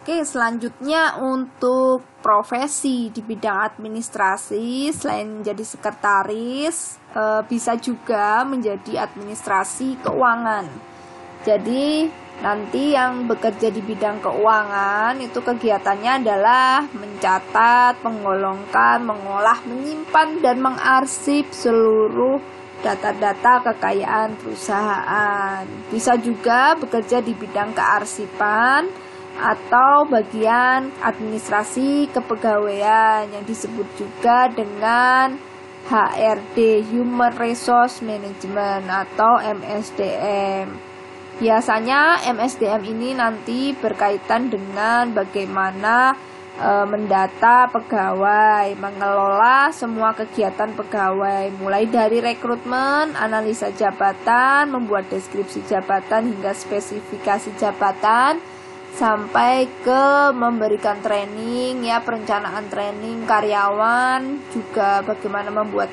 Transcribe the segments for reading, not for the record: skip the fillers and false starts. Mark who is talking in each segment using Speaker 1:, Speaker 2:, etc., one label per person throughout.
Speaker 1: Oke, selanjutnya untuk profesi di bidang administrasi, selain menjadi sekretaris, bisa juga menjadi administrasi keuangan. Jadi nanti yang bekerja di bidang keuangan itu kegiatannya adalah mencatat, menggolongkan, mengolah, menyimpan, dan mengarsip seluruh data-data kekayaan perusahaan. Bisa juga bekerja di bidang kearsipan atau bagian administrasi kepegawaian yang disebut juga dengan HRD, Human Resource Management, atau MSDM. Biasanya MSDM ini nanti berkaitan dengan bagaimana mendata pegawai, mengelola semua kegiatan pegawai, mulai dari rekrutmen, analisa jabatan, membuat deskripsi jabatan hingga spesifikasi jabatan, sampai ke memberikan training, ya, perencanaan training karyawan, juga bagaimana membuat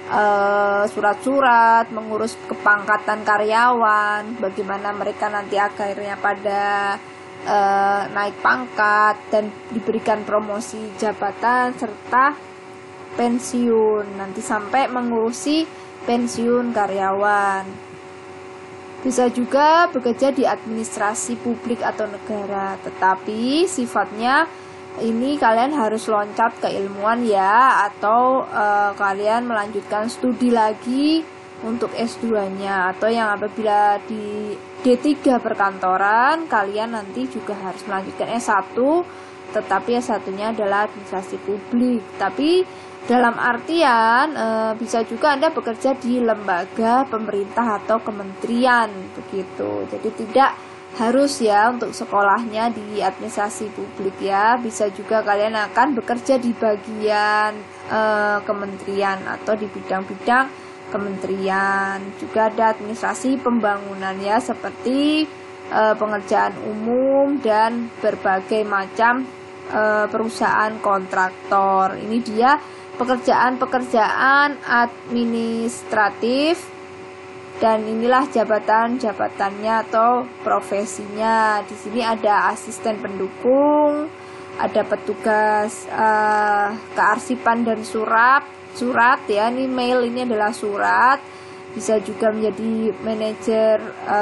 Speaker 1: surat-surat, mengurus kepangkatan karyawan, bagaimana mereka nanti akhirnya pada naik pangkat dan diberikan promosi jabatan serta pensiun, nanti sampai mengurusi pensiun karyawan. Bisa juga bekerja di administrasi publik atau negara, tetapi sifatnya ini kalian harus loncat keilmuan ya, atau kalian melanjutkan studi lagi untuk S2-nya, atau yang apabila di D3 perkantoran kalian nanti juga harus melanjutkan S1, tetapi S1-nya adalah administrasi publik. Tapi dalam artian bisa juga Anda bekerja di lembaga pemerintah atau kementerian begitu. Jadi tidak harus ya untuk sekolahnya di administrasi publik ya. Bisa juga kalian akan bekerja di bagian kementerian atau di bidang-bidang kementerian. Juga ada administrasi pembangunan ya, seperti pengerjaan umum dan berbagai macam perusahaan kontraktor. Ini dia pekerjaan-pekerjaan administratif, dan inilah jabatan-jabatannya atau profesinya. Di sini ada asisten pendukung, ada petugas kearsipan dan surat ya, ini mail, ini adalah surat. Bisa juga menjadi manajer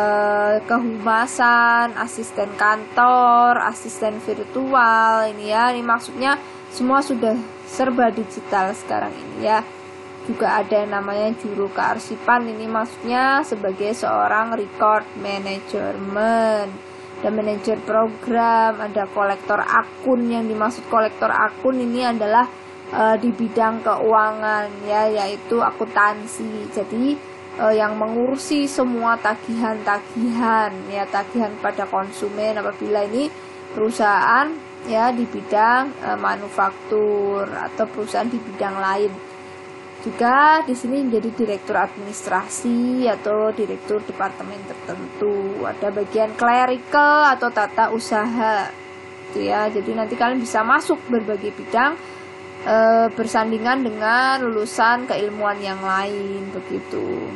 Speaker 1: kehumasan, asisten kantor, asisten virtual. Ini ya, ini maksudnya semua sudah serba digital sekarang ini ya. Juga ada yang namanya juru kearsipan, ini maksudnya sebagai seorang record management dan manajer program. Ada kolektor akun, yang dimaksud kolektor akun ini adalah di bidang keuangan ya, yaitu akuntansi. Jadi yang mengurusi semua tagihan-tagihan ya, tagihan pada konsumen apabila ini perusahaan ya di bidang manufaktur atau perusahaan di bidang lain. Juga di sini menjadi direktur administrasi atau direktur departemen tertentu. Ada bagian clerical atau tata usaha gitu ya. Jadi nanti kalian bisa masuk berbagai bidang bersandingan dengan lulusan keilmuan yang lain begitu.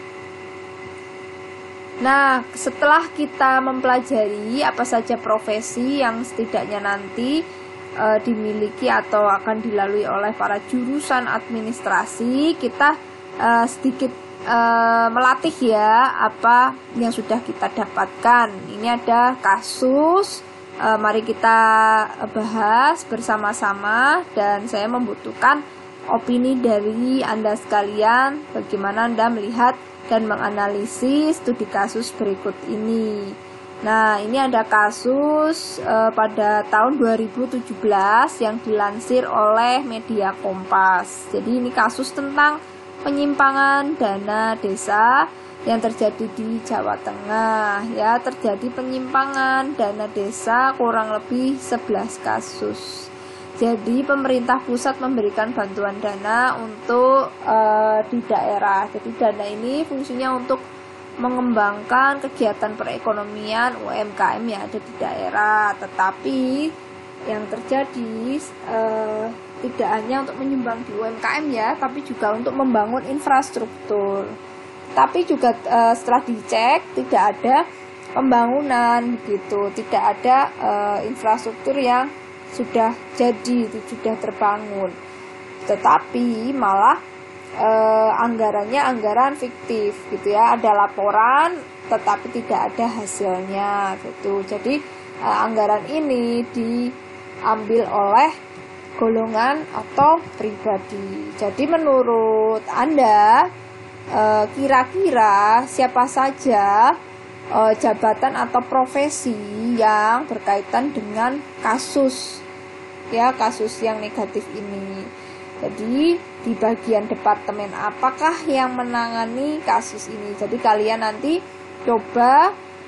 Speaker 1: Nah, setelah kita mempelajari apa saja profesi yang setidaknya nanti dimiliki atau akan dilalui oleh para jurusan administrasi, kita sedikit melatih ya apa yang sudah kita dapatkan. Ini ada kasus, mari kita bahas bersama-sama, dan saya membutuhkan opini dari Anda sekalian, bagaimana Anda melihat dan menganalisis studi kasus berikut ini. Nah, ini ada kasus pada tahun 2017 yang dilansir oleh media Kompas. Jadi ini kasus tentang penyimpangan dana desa yang terjadi di Jawa Tengah ya. Terjadi penyimpangan dana desa kurang lebih 11 kasus. Jadi pemerintah pusat memberikan bantuan dana untuk di daerah. Jadi dana ini fungsinya untuk mengembangkan kegiatan perekonomian UMKM yang ada di daerah. Tetapi yang terjadi tidak hanya untuk menyumbang di UMKM ya, tapi juga untuk membangun infrastruktur. Tapi juga setelah dicek tidak ada pembangunan begitu, tidak ada infrastruktur yang sudah jadi, itu sudah terbangun, tetapi malah anggarannya anggaran fiktif gitu ya, ada laporan tetapi tidak ada hasilnya gitu. Jadi anggaran ini diambil oleh golongan atau pribadi. Jadi menurut Anda kira-kira siapa saja jabatan atau profesi yang berkaitan dengan kasus yang negatif ini? Jadi di bagian departemen apakah yang menangani kasus ini? Jadi kalian nanti coba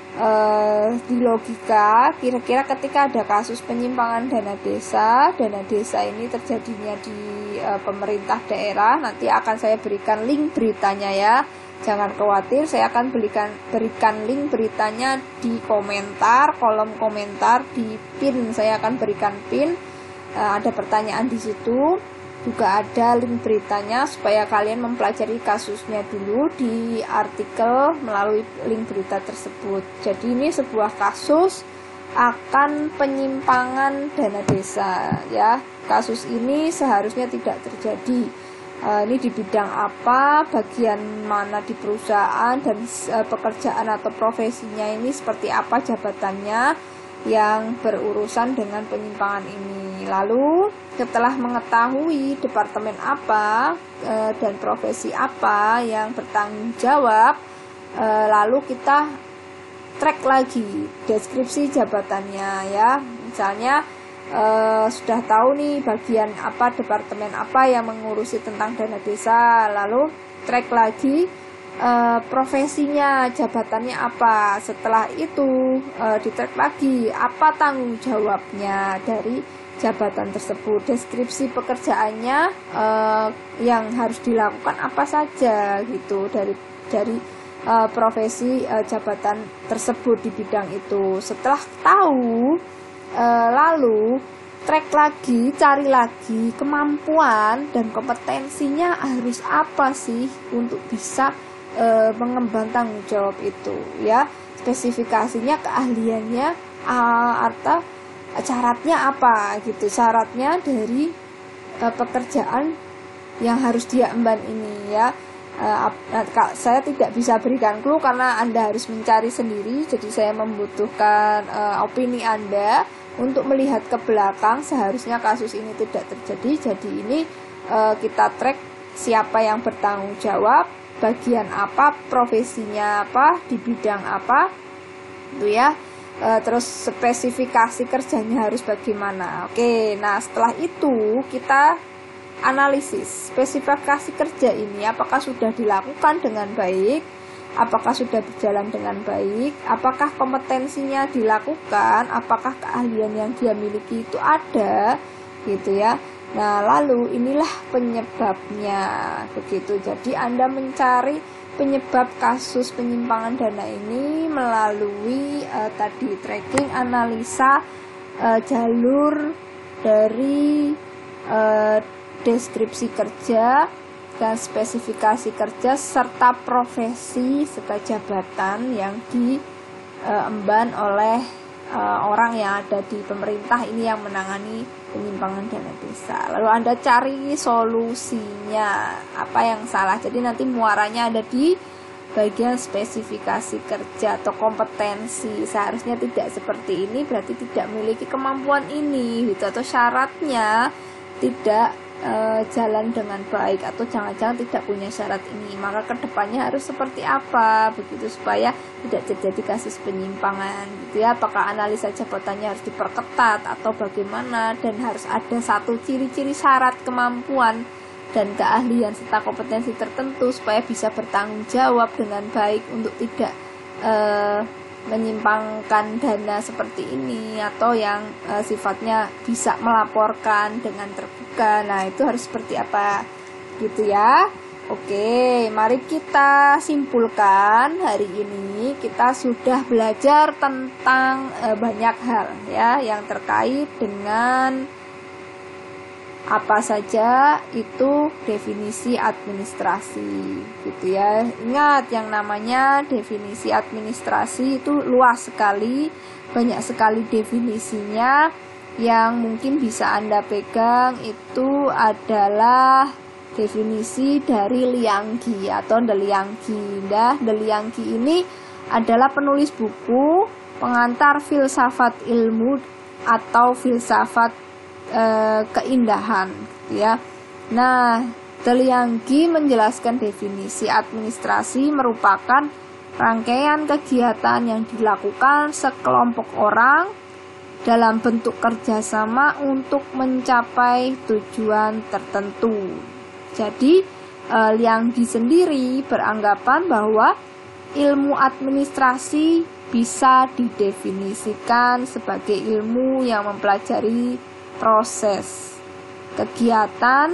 Speaker 1: di logika, kira-kira ketika ada kasus penyimpangan dana desa ini terjadinya di pemerintah daerah, nanti akan saya berikan link beritanya ya. Jangan khawatir, saya akan berikan link beritanya di komentar, kolom komentar, di pin, saya akan berikan pin. Ada pertanyaan di situ, juga ada link beritanya supaya kalian mempelajari kasusnya dulu di artikel melalui link berita tersebut. Jadi ini sebuah kasus akan penyimpangan dana desa ya. Kasus ini seharusnya tidak terjadi. Ini di bidang apa, bagian mana di perusahaan, dan pekerjaan atau profesinya ini seperti apa jabatannya yang berurusan dengan penyimpangan ini. Lalu setelah mengetahui departemen apa dan profesi apa yang bertanggung jawab, lalu kita track lagi deskripsi jabatannya ya. Misalnya sudah tahu nih bagian apa, departemen apa yang mengurusi tentang dana desa, lalu track lagi profesinya, jabatannya apa. Setelah itu di-track lagi apa tanggung jawabnya dari jabatan tersebut, deskripsi pekerjaannya yang harus dilakukan apa saja gitu dari profesi jabatan tersebut di bidang itu. Setelah tahu, lalu track lagi, cari lagi kemampuan dan kompetensinya harus apa sih untuk bisa mengemban tanggung jawab itu ya. Spesifikasinya, keahliannya, atau syaratnya apa gitu, syaratnya dari pekerjaan yang harus dia emban ini ya. Saya tidak bisa berikan clue karena Anda harus mencari sendiri, jadi saya membutuhkan opini Anda untuk melihat ke belakang. Seharusnya kasus ini tidak terjadi, jadi ini kita track siapa yang bertanggung jawab, bagian apa, profesinya apa, di bidang apa itu ya. Terus spesifikasi kerjanya harus bagaimana. Oke, nah setelah itu kita analisis spesifikasi kerja ini apakah sudah dilakukan dengan baik, apakah sudah berjalan dengan baik, apakah kompetensinya dilakukan, apakah keahlian yang dia miliki itu ada gitu ya. Nah lalu inilah penyebabnya begitu. Jadi Anda mencari penyebab kasus penyimpangan dana ini melalui tadi tracking, analisa jalur dari deskripsi kerja dan spesifikasi kerja serta profesi serta jabatan yang diemban oleh orang yang ada di pemerintah ini yang menangani penyimpangan dana desa. Lalu Anda cari solusinya, apa yang salah. Jadi nanti muaranya ada di bagian spesifikasi kerja atau kompetensi. Seharusnya tidak seperti ini, berarti tidak memiliki kemampuan ini gitu, atau syaratnya tidak jalan dengan baik, atau jangan-jangan tidak punya syarat ini, maka kedepannya harus seperti apa begitu supaya tidak terjadi kasus penyimpangan gitu ya. Apakah analisa jabatannya harus diperketat atau bagaimana, dan harus ada satu ciri-ciri syarat kemampuan dan keahlian serta kompetensi tertentu supaya bisa bertanggung jawab dengan baik untuk tidak menyimpangkan dana seperti ini, atau yang sifatnya bisa melaporkan dengan terbuka. Nah itu harus seperti apa gitu ya. Oke, mari kita simpulkan. Hari ini kita sudah belajar tentang banyak hal ya yang terkait dengan apa saja itu definisi administrasi gitu ya. Ingat, yang namanya definisi administrasi itu luas sekali, banyak sekali definisinya. Yang mungkin bisa Anda pegang itu adalah definisi dari Liang Qi atau De Liang Qi. De Liang Qi ini adalah penulis buku pengantar filsafat ilmu atau filsafat keindahan gitu ya. Nah, De Liang Qi menjelaskan definisi administrasi merupakan rangkaian kegiatan yang dilakukan sekelompok orang dalam bentuk kerjasama untuk mencapai tujuan tertentu. Jadi Liang Qi sendiri beranggapan bahwa ilmu administrasi bisa didefinisikan sebagai ilmu yang mempelajari proses, kegiatan,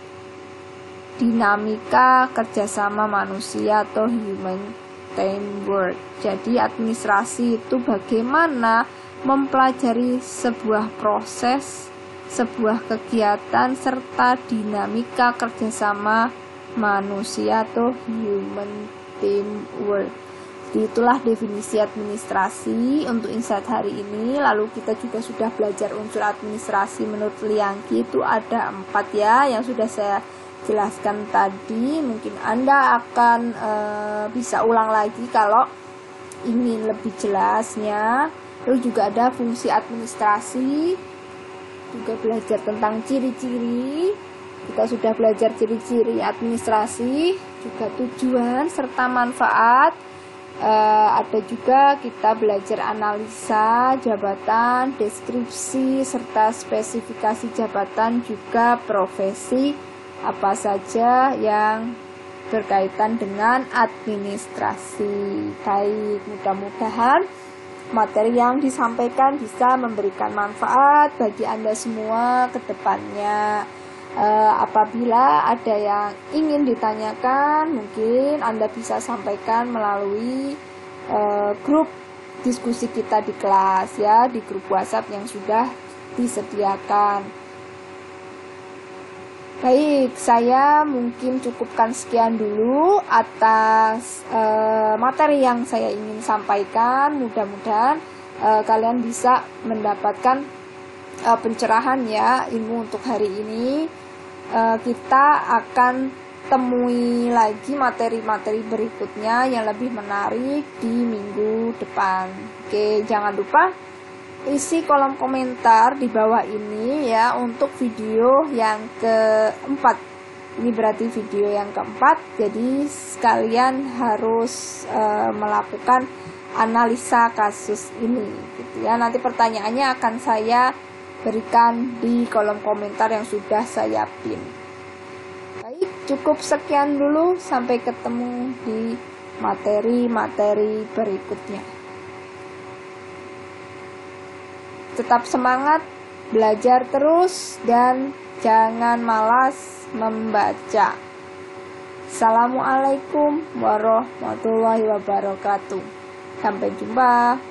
Speaker 1: dinamika kerjasama manusia atau human teamwork. Jadi administrasi itu bagaimana mempelajari sebuah proses, sebuah kegiatan, serta dinamika kerjasama manusia atau human teamwork. Itulah definisi administrasi untuk insight hari ini. Lalu kita juga sudah belajar unsur administrasi menurut Liang Qi itu ada 4 ya, yang sudah saya jelaskan tadi. Mungkin Anda akan bisa ulang lagi kalau ingin lebih jelasnya. Lalu juga ada fungsi administrasi, juga belajar tentang ciri-ciri. Kita sudah belajar ciri-ciri administrasi, juga tujuan serta manfaat. Ada juga kita belajar analisa jabatan, deskripsi, serta spesifikasi jabatan, juga profesi apa saja yang berkaitan dengan administrasi. Baik, mudah-mudahan materi yang disampaikan bisa memberikan manfaat bagi Anda semua ke depannya. Apabila ada yang ingin ditanyakan, mungkin Anda bisa sampaikan melalui grup diskusi kita di kelas ya, di grup WhatsApp yang sudah disediakan. Baik, saya mungkin cukupkan sekian dulu atas materi yang saya ingin sampaikan. Mudah-mudahan kalian bisa mendapatkan pencerahan ya ilmu untuk hari ini. Kita akan temui lagi materi-materi berikutnya yang lebih menarik di minggu depan. Oke, jangan lupa isi kolom komentar di bawah ini ya untuk video yang keempat. Ini berarti video yang keempat, jadi sekalian harus melakukan analisa kasus ini gitu ya. Nanti pertanyaannya akan saya berikan di kolom komentar yang sudah saya pin. Baik, cukup sekian dulu, sampai ketemu di materi-materi berikutnya. Tetap semangat, belajar terus, dan jangan malas membaca. Assalamualaikum warahmatullahi wabarakatuh. Sampai jumpa.